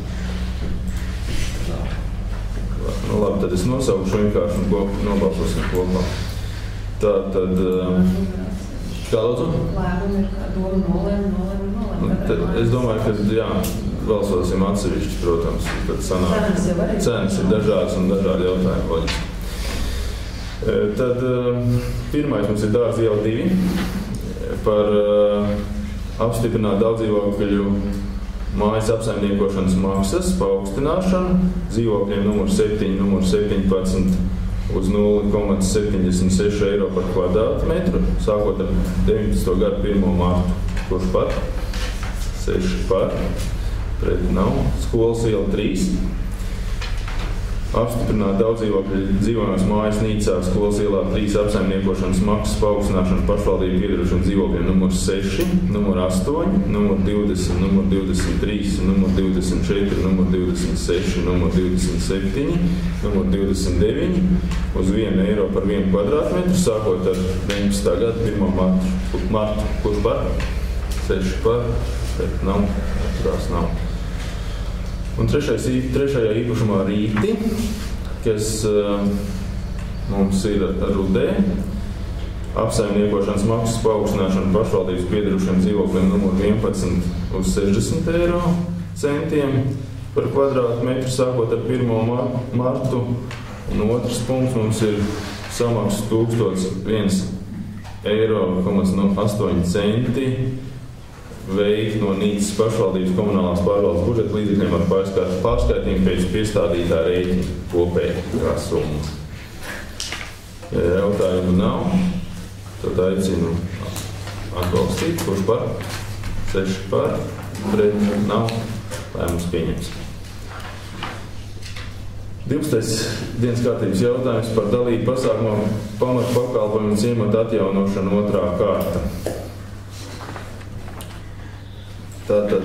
Nu labi, tad es nosaukšu vienkārši un nobalsosim kopā. Tātad, kā lūdzu? Lēmumi ir kā doma nolēma. Es domāju, ka jā, balsosim atsevišķi, protams. Tad sanāk, cenas ir dažādas un dažādi jautājumi loģiski. Tad pirmais mums ir Dārza iela 2 par apstiprināt daudzdzīvokļu mājas apsaimniekošanas maksas paaugstināšanu dzīvokļiem numur 7, numur 17 uz 0,76 eiro par kvadrātmetru, sākot ar 19. gadu 1. martu. Kurš par? 6 par, pret nav. Skolas iela 3. Apstiprināt daudzdzīvokļu dzīvojamās mājas Nīcā skolas ielā 3 apsaimniekošanas maksas paaugstināšanu pašvaldību piederošiem dzīvokļiem numur 6, numur 8, numur 20, numur 23, numur 24, numur 26, numur 27, numur 29 uz 1 eiro par 1 kvadrātmetru, sākot ar 19. gadu 1. martu. Kurš par? 6 par, bet nav, atturās nav. Un trešajā īpašumā Rīti, kas mums ir Rudē, apsaimniekošanas maksas paaugstināšana pašvaldības piederušiem dzīvokļiem numur 11 uz 60 eiro centiem par kvadrātmetru, sākot ar 1. martu. Un otrs punkts mums ir samaksas 1001 eiro, 8 centi veikt no Nīcas pašvaldības komunālās pārvaldes budžeta līdzekļiem ar pārskaitījumu pēc piestādītā rēķina kopējā summa. Ja jautājumu nav, tad aicinu atbalstīt, kurš par? 6 par, pret nav, lēmums pieņems. 12. dienas kārtības jautājums par dalību pasākumā pamatu pakalpojumu un ciematu atjaunošanu 2. kārta. Tātad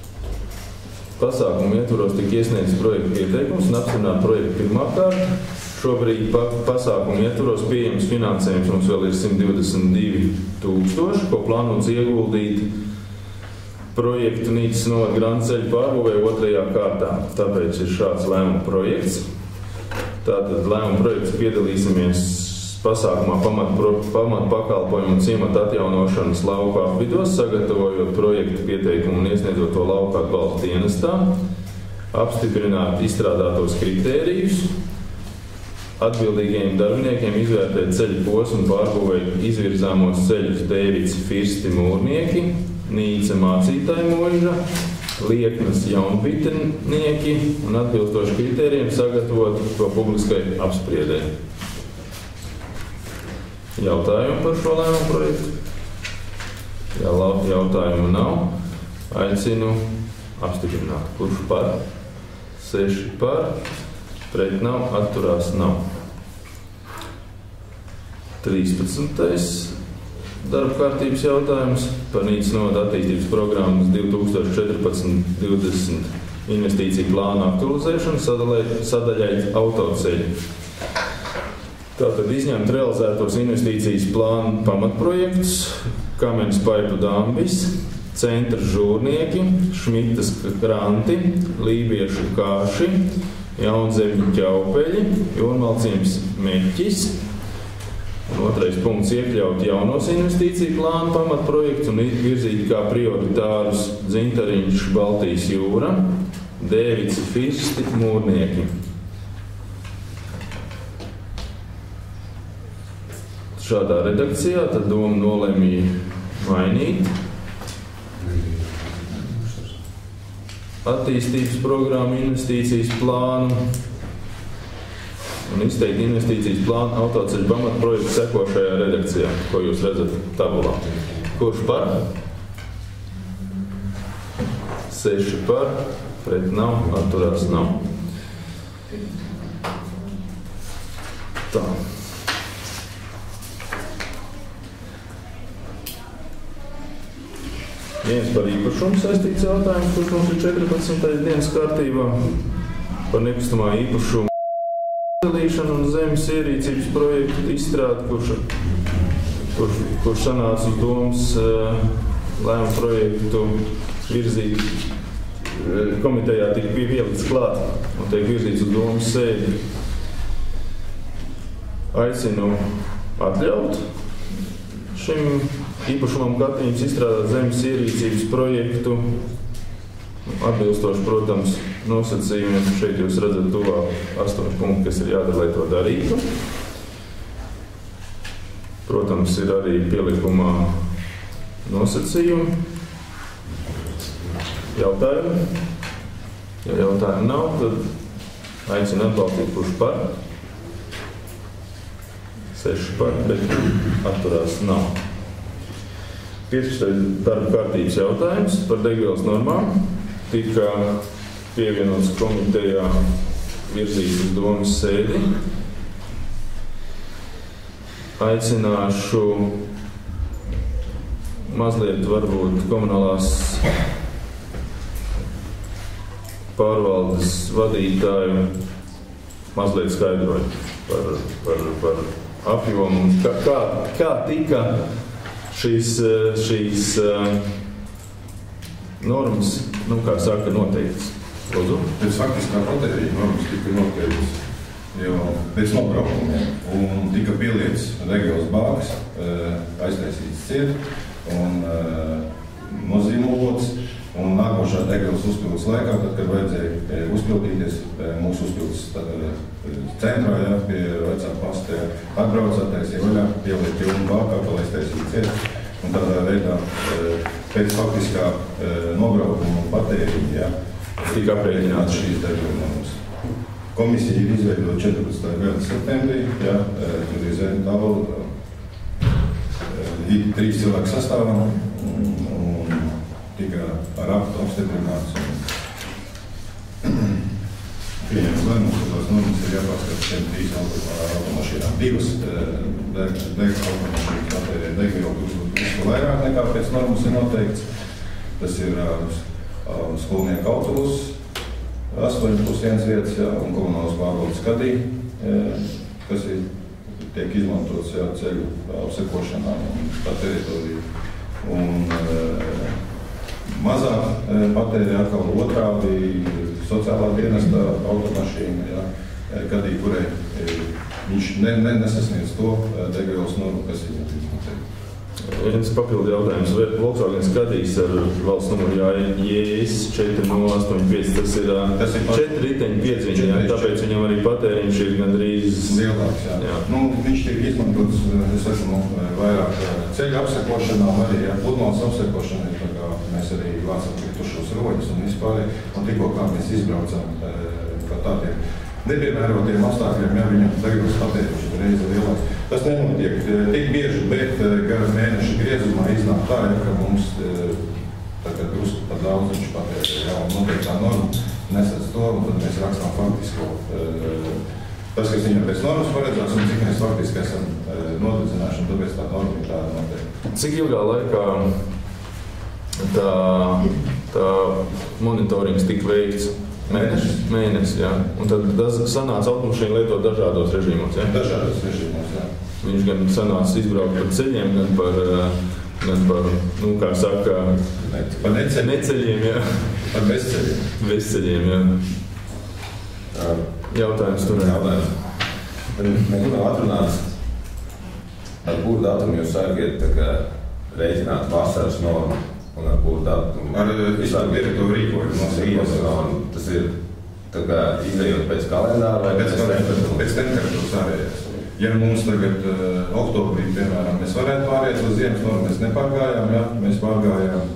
pasākumu ietvaros tika iesniegts projekta pieteikums un apstiprināt projektu 1. kārta. Šobrīd pasākumu ietvaros pieejams finansējums mums vēl ir 122 000, ko plānots ieguldīt projektu Nīcas novada Grandceļa pārbūvē 2. kārtā. Tāpēc ir šāds lēmuma projekts. Tātad lēmuma projekts piedalīsimies pasākumā pamat pakalpojumu un ciemata atjaunošanas lauku apvidos, sagatavojot projektu pieteikumu un iesniedzot to lauku atbalsta dienestā, apstiprināt izstrādātos kritērijus, atbildīgajiem darbiniekiem izvērtēt ceļu posmu pārbūvēt izvirzāmos ceļus Dēvids Firsti mūrnieki, Nīca mācītāja mūža, Lieknas jaunbitnieki un atbilstoši kritērijiem sagatavot to publiskai apspriedē. Jautājumi par šo lēmumu projektu? Ja jautājumu nav, aicinu apstiprināt. Kurš par? 6 par. Pret nav, atturās nav. 13. darba kārtības jautājums par Nīcas novada attīstības programmas 2014-20 investīciju plānu aktualizēšanu sadaļai autoceļi. Tātad izņemt realizētos investīcijas plānu pamatprojektus, Kamenes paipu dambis, centra žūrnieki, Šmitas kranti, Lībiešu kāši, Jaunzemļu ķaupeļi, Jonmalciems meķis. Un 2. punkts iekļaut jaunos investīciju plānu pamatprojektus un virzīt kā prioritārus Dzintariņš Baltijas jūra, Dēvids Firsti mūrnieki. Šādā redakcijā tad doma nolēmīja mainīt attīstības programmu investīcijas plānu un izteikt investīcijas plānu autoceļu pamatprojektu sekošajā redakcijā, ko jūs redzat tabulā. Kurš par? 6 par, pret nav, atturās nav. Tā. Viens par īpašumu saistīts jautājums, kurš mums ir 14. dienas kārtībā par nekustamā īpašumu dalīšanu un zemes ierīcības projektu izstrādi, kurš sanāca uz domas lēmumu projektu virzīt komitejā tika pievilkts klāt un tiek virzīts uz domas sēdi. Aicinu atļaut šim īpašumam Katrīnas izstrādāt zemes ierīcības projektu, atbilstoši, protams, nosacījumiem. Šeit jūs redzat tuvāk 8 punkti, kas ir jādara, lai to darītu. Protams, ir arī pielikumā nosacījumi. Jautājumi? Ja jautājumu nav, tad aicinu atbalstīt, kurš par. 6 par, bet atturās nav. 15. darba kārtības jautājums par degvielas normām tika pievienots komitejā virzīt uz domas sēdi. Aicināšu mazliet varbūt komunālās pārvaldes vadītāju mazliet skaidroju par apjomu, kā tika šīs normas, kā saka, noteiktas. Lūdzu. Pēc faktiskā kritērija normas tika noteiktas jau pēc nobraukumiem un tika pielietas degvielas bākas, aiztaisīts ciet un nozīmolots. Un nākošā degvielas uzpildes laikā, tad, kad vajadzēja uzpildīties mūsu uzpildes centrā, pie vecā pastē, atbraucātais, vaļā, pieliet pilnu bākā, palaist taisīt ciet. Un tādā veidā pēc faktiskā nobraukuma un patēriņa tika aprēķināts šīs degvielas. Komisija ir izveidota 14. gada septembrī, tur ir zem tabula, 3 cilvēku sastāvā. Tika ar aktu apstiprināts un pieņems lēmums, ka tās normas ir jāpārskata šiem 3 automašīnām. 2 automašīnas patērē degvielu vairāk nekā pēc normas ir noteikts. Tas ir skolnieku autobus, 8+1 vietas un komunālas pārvaldes kadī. kas tiek izmantots ceļu apsekošanā un tā teritorija. Un mazāk patērē atkal otrādi sociālā dienesta automašīna, gadī, kurai viņš nesasniedz to degvielas normu, kas ir noteikti. Viens papildu jautājums. Volkswagen skatīs ar valsts numuru JS 4085. Tas ir 4 riteņu piedziņā, tāpēc viņam arī patēriņš ir gandrīz lielāks. Jā. Viņš tiek izmantots, vairāk ceļu apsekošanā, arī pludmales apsekošanai, tā kā mēs arī vācam kritušos roļus un vispār. Un tikko kā mēs izbraucam kā tādiem nepiemērotiem apstākļiem, viņam degvielas patēriņš ir reizi lielāks. Tas nenotiek tik bieži, bet gara mēneša griezumā iznāk tā, ka mums tagad drusku par daudz viņš patērē. Un noteiktā norma nesadz to, un tad mēs rakstām faktisko tas, kas viņam pēc normas paredzās, un cik mēs faktiski esam nodedzinājuši, un tāpēc tā norma ir tāda noteikti. Cik ilgā laikā tā monitorings tika veikts? Mēnesis, jā. Un tad sanāca automašīna lietot dažādos režīmos, jā? Dažādos režīmos, jā. Viņš gan sanāca izbraukt par ceļiem, gan par kā saka, par neceļiem, jā. Par bezceļiem. Bezceļiem, jā. Jautājums tur. Mēs gribam atrunāt, ar kuru datumu jūs sākiet rēķināt vasaras normu. Un ar kuru datumu? Ar direktoru rīkojumu. Tas ir izējot pēc kalendāra vai pēc temperatūras ārējās. Ja mums tagad oktobrī, piemēram, mēs varētu pāriet uz ziemas normu, mēs nepārgājām, jā, mēs pārgājām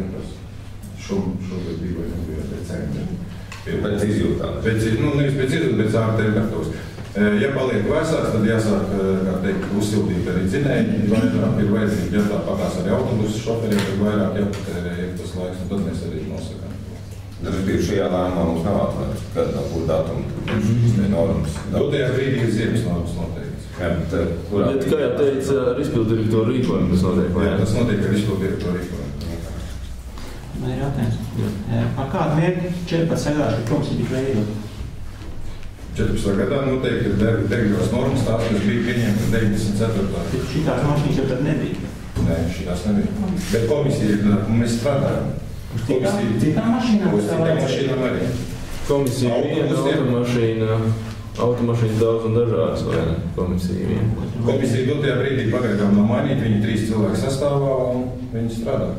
šogad bija decembri. Pēc izjūtām? Nevis pēc izjūtām, bet ārā temperatūras. Ja paliek vēsāks, tad jāsāk, kā teikt, uzsildīt arī dzinēji. Vairāk ir vajadzīgi, ja tāpatās arī autobusu šoferiem, tad vairāk jāpatērē tas laiks, un tad mēs arī nosakām. Respektīvi, šajā lēmumā mums nav atrunāts, kad no kuru datumu šīs normas. Dotajā brīdī ir ziemas normas noteikts. Bet, kā jau teica, ar izpildu direktoru rīkojumu tas notiek? Jā, tas notiek ar izpildu direktoru rīkojumu. Man ir jautājums. Par kādu mērķi 14. gadā šī komisija tika veidota? 14. gadā noteikti ir degvielas normas, tās, kas bija pieņemtas 94. Šitās mašīnas jau tad nebija? Nē, šitās nebija. Bet komisija ir, mēs strādājam. Citām mašīnām? Uz citām mašīnām arī. Komisija viena, automašīnas daudz un dažādas, vai ne? Komisija viena. Komisija dotajā brīdī pagaidām nav mainīta, viņi 3 cilvēku sastāvā un viņi strādā.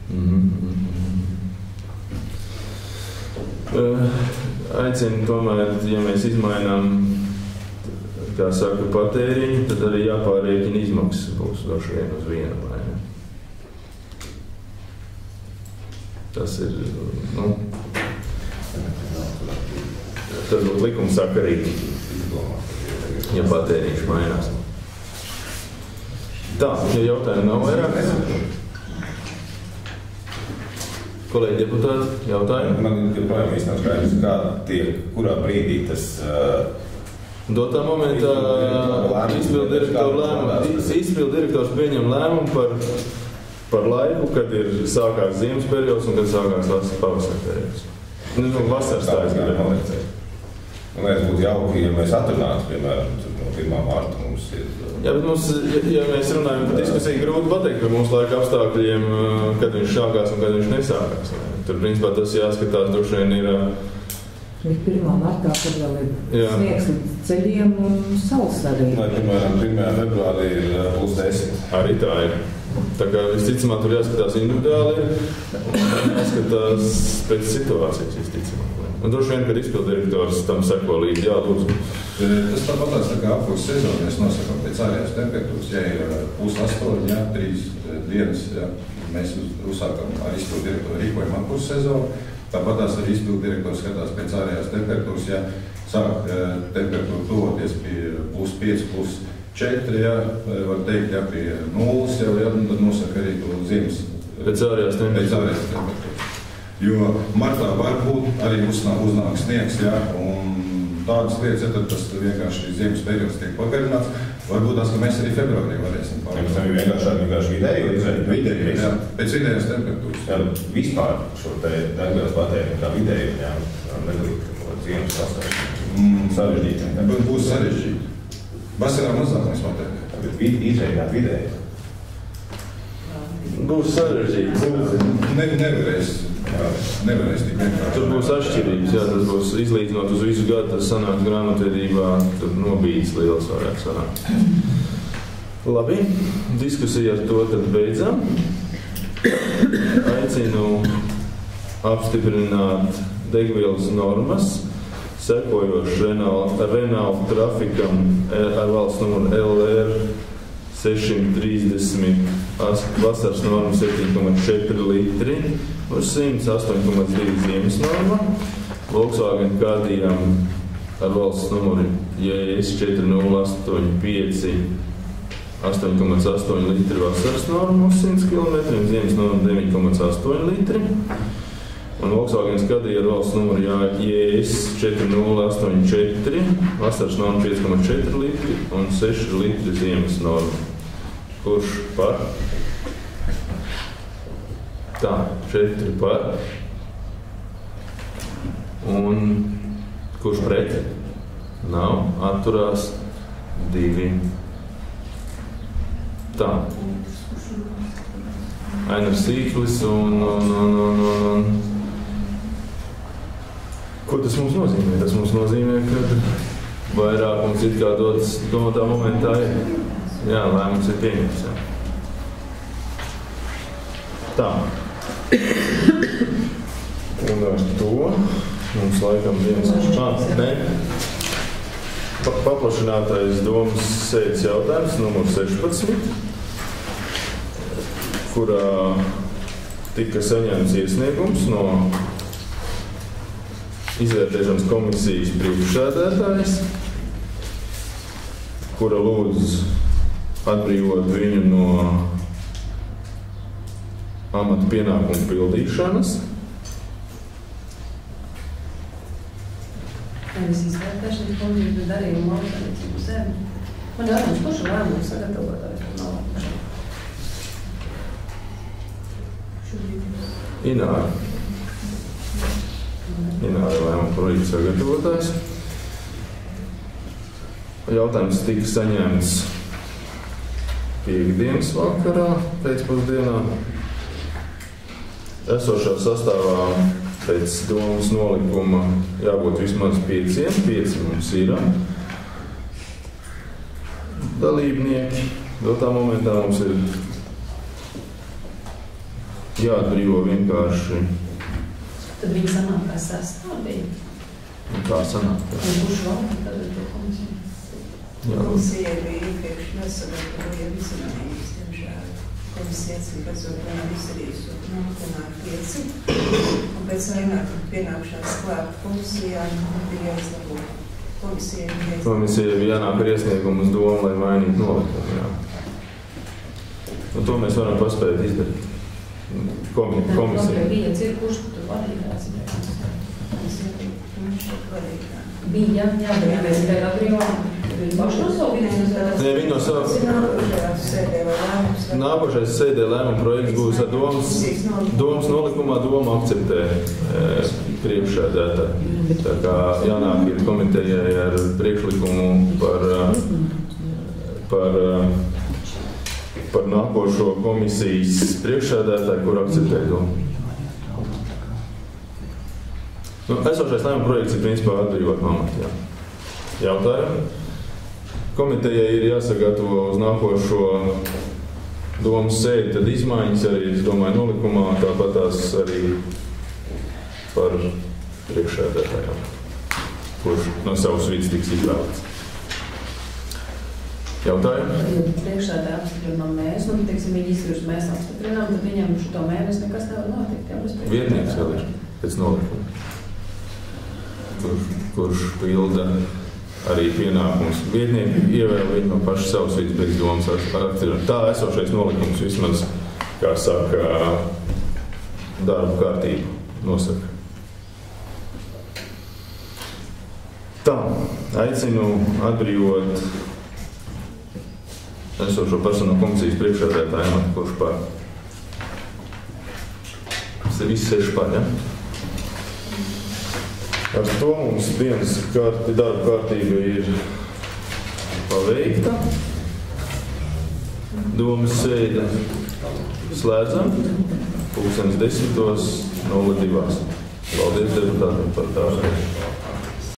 Aicinu tomēr, ja mēs izmainām, kā saka, patēriņu, tad arī jāpārrēķina izmaksas būs doši vien uz vienu, vai ne? Tas ir, tas būtu likums sakarīgi, ja patēriņš mainās. Tā, ja jautājumi nav vairāk. Kolēģi deputāti, jautājumi? Man joprojām īsti nav skaidrs, kā tiek, kurā brīdī tas... Dotā momentā izpildu direktors pieņem lēmumu par laiku, kad ir sākās ziemas periods un kad sākās pavasara periods. Vasaras tā es gribēju palicēt. Man liekas, būtu jauki, ja mēs atrunātu, piemēram, no 1. marta mums ir... Jā, bet mums, ja mēs runājam par diskusiju, grūti pateikt par mūsu laika apstākļiem, kad viņš sākās un kad viņš nesākās. Tur, principā, tas jāskatās, droši vien ir... Viņš 1. martā, kad vēl ir sniegs līdz ceļiem un saules arī. Lai, piemēram, 1. februārī ir +10. Arī tā ir. Tā kā visticamāk tur jāskatās individuāli un jāskatās pēc situācijas visticamāk. Un droši vien, kad izpildirektors tam seko līdzi, lūdzu. Tas tāpatās tā kā apkurss sezonu mēs nosakām pēc ārējās temperatūras. Ja ir +8, 3 dienas, mēs uzsākam ar izpildirektoru rīkojumu apkurss sezonu. Tāpatās arī izpildirektors skatās pēc ārējās temperatūras, ja sāk temperatūra tuvoties pie +5, +4, var teikt, pie 0 jau, tad nosaka arī to ziemas. Pēc ārējās temperatūras. Jo martā var būt arī uznāk sniegs, un tādas lietas, tad tas vienkārši ziemas periods tiek pagarināts. Varbūt tās, ka mēs arī februārī varēsim pārējāt. Tas ir vienkārši vidēji? Vidēji, jā. Pēc vidējās temperatūras. Jā, vispār šo te degvielas patēriņu kā vidēji, jā, nedalīt ziemas sastāvšanu. sarežģīti. Būs sarežģīti. Vasarā mazāk mēs noteikti. Izveidāt vidēji. Būs sarežģīts. Nevarēs tik vienkārši. Tur būs atšķirības, jā, tas būs izlīdzinot uz visu gadu, tas sanāk grāmatvedībā, tur nobīdes liels varētu sanākt. Labi, diskusija ar to tad beidzam. Aicinu apstiprināt degvielas normas, sekojoši Renault trafikam ar valsts numuru LR 630, vasaras norma 7,4 litri, uz 108,2 ziemas norma, Volkswagen Cadijam ar valsts numuru JS 4085, 8,8 litri vasaras norma uz 100 km, ziemas norma 9,8 litri. Un Volkswagen Cadija ar valsts numuru JS 4084, vasaras norma 5,4 litri un 6 litri ziemas norma. Kurš par? Tā, 4 par. Un kurš pret? Nav, atturās 2. Tā. Ainars Sīklis un ko tas mums nozīmē? Tas mums nozīmē, ka vairākums it kā dodas domātā momentā ir. Jā, lēmums ir pieņemts. Jā. Tā. Un ar to mums laikam viens... Nē. Paplašinātais domas sēdes jautājums, numur 16, kurā tika saņemts iesniegums no izvērtēšanas komisijas priekšsēdētājs, kura lūdz atbrīvot viņu no amata pienākumu pildīšanas. Es izvērtēšanas komisijas darījumu autorīcību sevi. Man jautājums, kurš lēmumu sagatavotājs un nav? Ināra lēmuma projekta sagatavotājs. Jautājums tika saņemts piektdienas vakarā, pēcpusdienā. Esošā sastāvā pēc domas nolikuma jābūt vismaz 5 mums ir dalībnieki. Dotā momentā mums ir jāatbrīvo vienkārši. Tad viņi sanāk kā sastāvīja? Kā sanāk? Un kurš valda tad ir to komisiju? Komisija bija iepriekš nesagatavoja izmaiņas, diemžēl. Komisija atcīmredzot vēl izdarījusi notikumā 5. Un pēc pienākšanas klāt komisijām bija jāizlabo. Komisija bija jānāk ar iesniegumu uz domu, lai mainītu nolikumu. Jā. Un to mēs varam paspēt izdarīt. Komisija. Bija ir, kurš tu vadītājs? Bija, jā, bet mēs tikai atbrīvām. Viņi paši no savu vienības? Nē, viņi no savu. Nākošais sēdē lēmuma projekts būs ar domas nolikumā, doma akceptē priekšsēdētāju. Tā kā jānāk ir komitejai ar priekšlikumu par nākošo komisijas priekšsēdētāju, kur akceptē domu. Esošais lēmuma projekts ir principā atbrīvot amatu. Jautājumi? Komitejai ir jāsagatavo uz nākošo domas sēdi, tad izmaiņas arī, es domāju, nolikumā, tāpat tās arī par priekšsēdētājiem, kurš no savas vidas tiks izvēlēts. Jautājumi? Ja priekšsēdē apstiprinām mēs, un, teiksim, viņi izskatās, mēs apstiprinām, tad viņam šo mēnesi nekas nevar notikt. Vietnieks vēl ir pēc nolikuma, kurš pilda arī pienākums. Vietnieki ievēl viņu no paša savas vidas bez domas aktīvi. Tā esošais nolikums vismaz, kā saka, darba kārtību nosaka. Tā, aicinu atbrīvot esošo personu komisijas priekšsēdētāju, kurš par. Tas ir visi 6 par, ja? Ar to mums dienas darba kārtība ir paveikta. Domas sēde slēdzam 10:02. Paldies deputātiem par tā.